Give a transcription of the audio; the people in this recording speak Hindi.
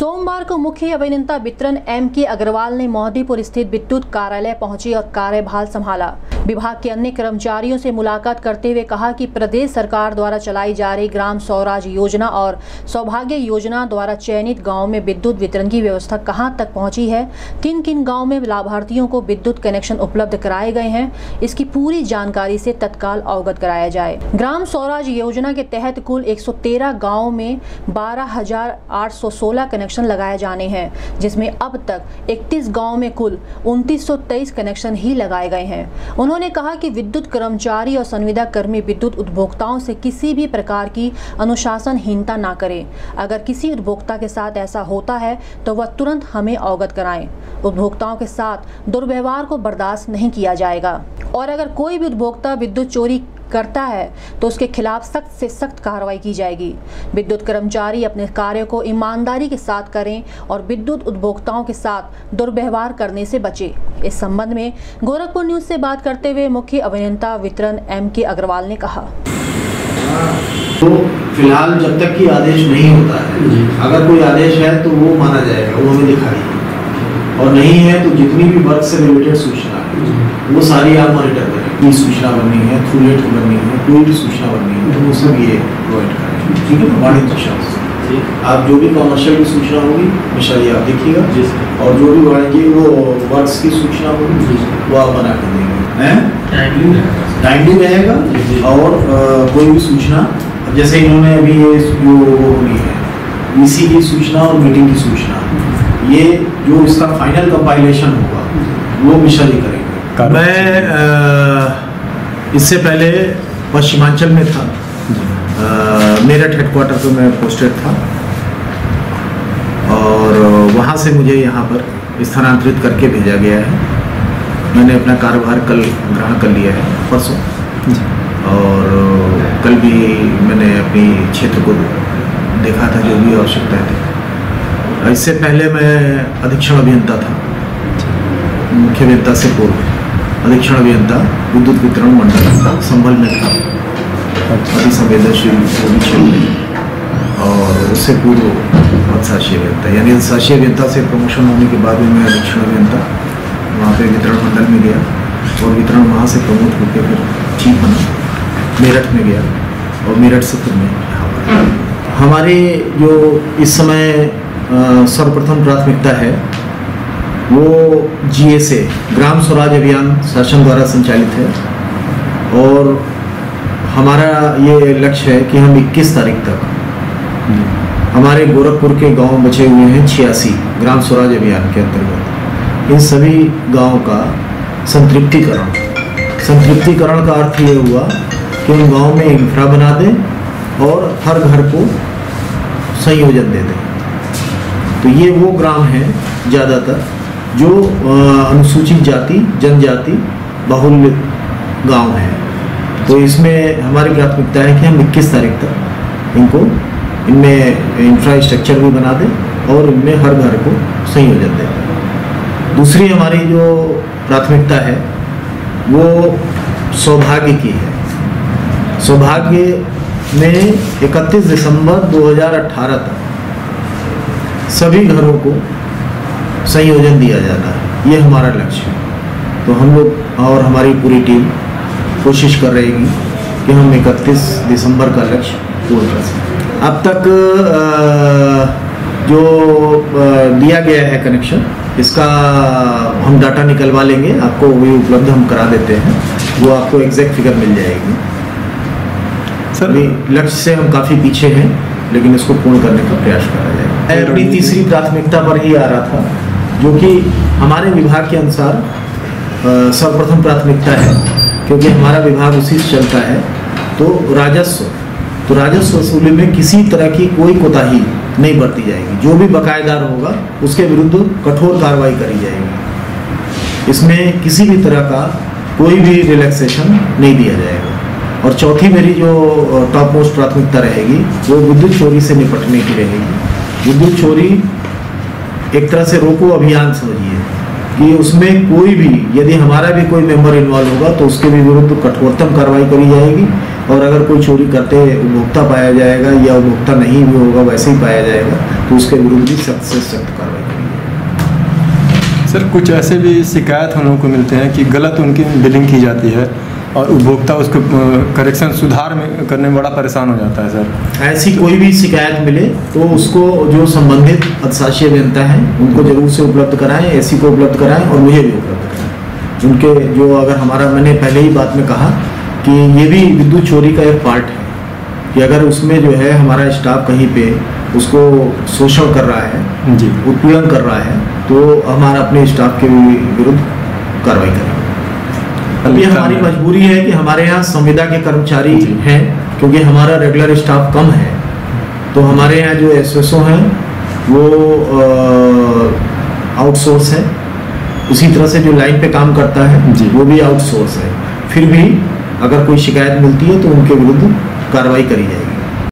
सोमवार को मुख्य अभियंता वितरण M.K. अग्रवाल ने मोहदीपुर स्थित विद्युत कार्यालय पहुंची और कार्यभार संभाला। विभाग के अन्य कर्मचारियों से मुलाकात करते हुए कहा कि प्रदेश सरकार द्वारा चलाई जा रही ग्राम स्वराज योजना और सौभाग्य योजना द्वारा चयनित गाँव में विद्युत वितरण की व्यवस्था कहां तक पहुंची है, किन किन गाँव में लाभार्थियों को विद्युत कनेक्शन उपलब्ध कराए गए हैं, इसकी पूरी जानकारी से तत्काल अवगत कराया जाए। ग्राम स्वराज योजना के तहत कुल 113 गाँव में 12,816 कनेक्शन लगाए जाने हैं, जिसमें अब तक 31 गाँव में कुल 2923 कनेक्शन ही लगाए गए हैं। उन्होंने कहा कि विद्युत कर्मचारी और संविदा कर्मी विद्युत उपभोक्ताओं से किसी भी प्रकार की अनुशासनहीनता न करें। अगर किसी उपभोक्ता के साथ ऐसा होता है तो वह तुरंत हमें अवगत कराएं। उपभोक्ताओं के साथ दुर्व्यवहार को बर्दाश्त नहीं किया जाएगा और अगर कोई भी उपभोक्ता विद्युत चोरी करता है तो उसके खिलाफ सख्त से सख्त कार्रवाई की जाएगी। विद्युत कर्मचारी अपने कार्य को ईमानदारी के साथ करें और विद्युत उपभोक्ताओं के साथ दुर्व्यवहार करने से बचें। इस संबंध में गोरखपुर न्यूज से बात करते हुए मुख्य अभियंता वितरण M.K. अग्रवाल ने कहा, तो फिलहाल जब तक कि आदेश नहीं होता है, अगर कोई आदेश है तो वो माना जाएगा, वो हमें दिखाइए, और नहीं है तो जितनी भी वर्क से रिलेटेड सूचना है वो सारी आप मॉनिटर करें। कोई सूचना बननी है, थ्रू लेट बननी है, कोई भी सूचना बननी है तो वो सब ये प्रोवाइड करें, ठीक है ना। वाणिज्य शब्द आप जो भी कॉमर्शियल की सूचना होगी हमेशा ये आप देखिएगा, और जो भी वाणिज्य वो वर्क्स की सूचना होगी वो आप बना कर देंगे, टाइमली रहेगा। और कोई भी सूचना जैसे इन्होंने अभी ये जो होनी है ईसी की सूचना और मीटिंग की सूचना, ये जो इसका फाइनल कंपाइलेशन होगा वो मिशा जी करेंगे। मैं इससे पहले पश्चिमांचल में था, मेरठ हेडक्वार्टर पे मैं पोस्टेड था और वहाँ से मुझे यहाँ पर स्थानांतरित करके भेजा गया है। मैंने अपना कार्यभार कल ग्रहण कर लिया है, परसों, और कल भी मैंने अपनी क्षेत्र को देखा था जो भी आवश्यकता थी। इससे पहले मैं अधीक्षण अभियंता था, मुख्य अभियंता से पूर्व अधीक्षण अभियंता विद्युत वितरण मंडल संभल में था, अति संवेदनशील क्षेत्र, और उससे पूर्व अधिशासी अभियंता, यानी अधिशासी अभियंता से प्रमोशन होने के बाद में मैं अधीक्षण अभियंता वहाँ पे वितरण मंडल में गया और वितरण वहाँ से प्रमोट होकर फिर चीफ बना, मेरठ में गया और मेरठ से फिर मैं यहाँ पर। हमारी जो इस समय सर्वप्रथम प्राथमिकता है वो GSA ग्राम स्वराज अभियान शासन द्वारा संचालित है, और हमारा ये लक्ष्य है कि हम 21 तारीख तक हमारे गोरखपुर के गांव बचे हुए हैं 86 ग्राम स्वराज अभियान के अंतर्गत, इन सभी गांवों का संतृप्तिकरण का अर्थ ये हुआ कि उन गांव में इंफ्रा बना दें और हर घर को संयोजन दे दें। तो ये वो ग्राम हैं ज़्यादातर जो अनुसूचित जाति जनजाति बहुल गांव हैं। तो इसमें हमारी प्राथमिकता है कि हम 21 तारीख तक इनमें इंफ्रास्ट्रक्चर भी बना दें और इनमें हर घर को संयोजन दें। दूसरी हमारी जो प्राथमिकता है वो सौभाग्य की है। सौभाग्य में 31 दिसंबर 2018 तक सभी घरों को संयोजन दिया जाता है, ये हमारा लक्ष्य है। तो हम लोग और हमारी पूरी टीम कोशिश कर रहेगी कि हम 31 दिसंबर का लक्ष्य पूर्ण कर सकें। अब तक जो दिया गया है कनेक्शन, इसका हम डाटा निकलवा लेंगे, आपको भी उपलब्ध हम करा देते हैं, वो आपको एग्जैक्ट फिगर मिल जाएगी। सर लक्ष्य से हम काफ़ी पीछे हैं, लेकिन इसको पूर्ण करने का प्रयास करा जाएगा। अपनी तीसरी प्राथमिकता पर ही आ रहा था, जो कि हमारे विभाग के अनुसार सर्वप्रथम प्राथमिकता है, क्योंकि हमारा विभाग उसी से चलता है। तो राजस्व वसूली में किसी तरह की कोई कोताही नहीं बरती जाएगी। जो भी बकायेदार होगा उसके विरुद्ध कठोर कार्रवाई करी जाएगी। इसमें किसी भी तरह का कोई भी रिलैक्सेशन नहीं दिया जाएगा। और चौथी मेरी जो टॉप मोस्ट प्राथमिकता रहेगी वो विद्युत चोरी से निपटने की रहेगी। विद्युत चोरी एक तरह से रोको अभियान समझिए कि उसमें कोई भी, यदि हमारा भी कोई मेंबर इन्वॉल्व होगा तो उसके भी विरुद्ध कठोरतम कार्रवाई करी जाएगी, और अगर कोई चोरी करते उपभोक्ता पाया जाएगा या उपभोक्ता नहीं भी होगा वैसे ही पाया जाएगा तो उसके विरुद्ध भी सख्त से सख्त कार्रवाई करेंगे। सर, कुछ ऐसे भी शिकायत हम लोगों को मिलते हैं कि गलत उनकी बिलिंग की जाती है और उपभोक्ता उसको करेक्शन सुधार में करने में बड़ा परेशान हो जाता है। सर, ऐसी कोई भी शिकायत मिले तो उसको जो संबंधित अधिशासी अभियंता हैं उनको जरूर से उपलब्ध कराएं, एसी को उपलब्ध कराएं और मुझे भी उपलब्ध कराएं। उनके जो अगर हमारा, मैंने पहले ही बात में कहा कि ये भी विद्युत चोरी का एक पार्ट है कि अगर उसमें जो है हमारा स्टाफ कहीं पे उसको शोषण कर रहा है जी, उत्पीड़न कर रहा है, तो हमारा अपने स्टाफ के विरुद्ध कार्रवाई करें। ये हमारी मजबूरी है कि हमारे यहाँ संविदा के कर्मचारी हैं, क्योंकि हमारा रेगुलर स्टाफ कम है, तो हमारे यहाँ जो एसएसओ हैं वो आउटसोर्स है, उसी तरह से जो लाइन पे काम करता है वो भी आउटसोर्स है। फिर भी अगर कोई शिकायत मिलती है तो उनके विरुद्ध कार्रवाई करी जाएगी।